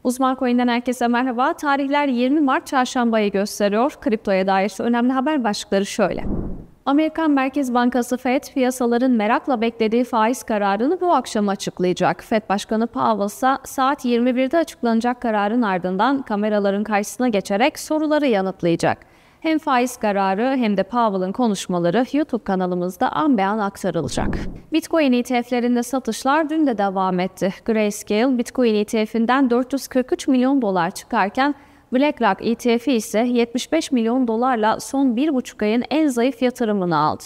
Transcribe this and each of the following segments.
Uzman Coin'den herkese merhaba. Tarihler 20 Mart Çarşamba'yı gösteriyor. Kriptoya dair önemli haber başlıkları şöyle. Amerikan Merkez Bankası FED, piyasaların merakla beklediği faiz kararını bu akşam açıklayacak. FED Başkanı Powell ise saat 21'de açıklanacak kararın ardından kameraların karşısına geçerek soruları yanıtlayacak. Hem faiz kararı hem de Powell'ın konuşmaları YouTube kanalımızda an be an aktarılacak. Bitcoin ETF'lerinde satışlar dün de devam etti. Grayscale, Bitcoin ETF'inden 443 milyon dolar çıkarken BlackRock ETF'i ise 75 milyon dolarla son 1,5 ayın en zayıf yatırımını aldı.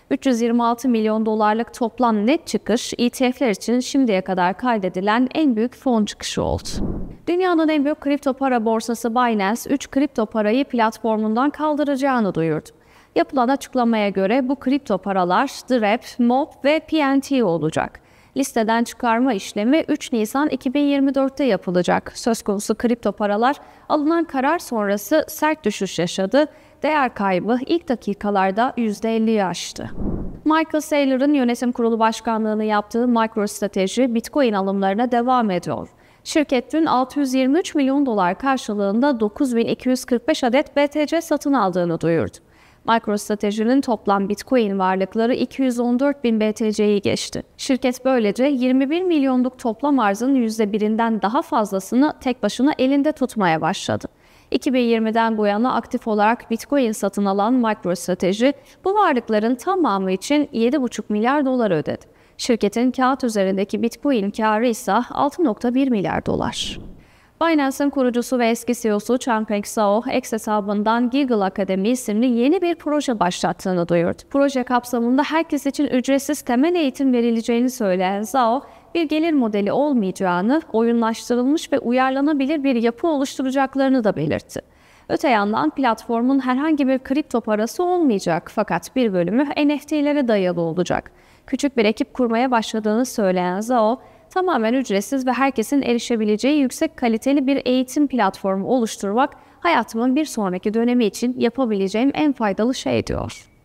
326 milyon dolarlık toplam net çıkış ETF'ler için şimdiye kadar kaydedilen en büyük fon çıkışı oldu. Dünyanın en büyük kripto para borsası Binance, 3 kripto parayı platformundan kaldıracağını duyurdu. Yapılan açıklamaya göre bu kripto paralar DREP, MOB ve PNT olacak. Listeden çıkarma işlemi 3 Nisan 2024'te yapılacak. Söz konusu kripto paralar alınan karar sonrası sert düşüş yaşadı. Değer kaybı ilk dakikalarda %50'yi aştı. Michael Saylor'ın yönetim kurulu başkanlığını yaptığı MicroStrategy Bitcoin alımlarına devam ediyor. Şirket dün 623 milyon dolar karşılığında 9245 adet BTC satın aldığını duyurdu. MicroStrategy'nin toplam Bitcoin varlıkları 214 bin BTC'yi geçti. Şirket böylece 21 milyonluk toplam arzın %1'inden daha fazlasını tek başına elinde tutmaya başladı. 2020'den bu yana aktif olarak Bitcoin satın alan MicroStrategy bu varlıkların tamamı için 7,5 milyar dolar ödedi. Şirketin kağıt üzerindeki Bitcoin karı ise 6,1 milyar dolar. Binance'ın kurucusu ve eski CEO'su Changpeng Zhao, X hesabından Giggle Academy isimli yeni bir proje başlattığını duyurdu. Proje kapsamında herkes için ücretsiz temel eğitim verileceğini söyleyen Zhao, bir gelir modeli olmayacağını, oyunlaştırılmış ve uyarlanabilir bir yapı oluşturacaklarını da belirtti. Öte yandan platformun herhangi bir kripto parası olmayacak fakat bir bölümü NFT'lere dayalı olacak. Küçük bir ekip kurmaya başladığını söyleyen Zhao, tamamen ücretsiz ve herkesin erişebileceği yüksek kaliteli bir eğitim platformu oluşturmak hayatımın bir sonraki dönemi için yapabileceğim en faydalı şey diyor.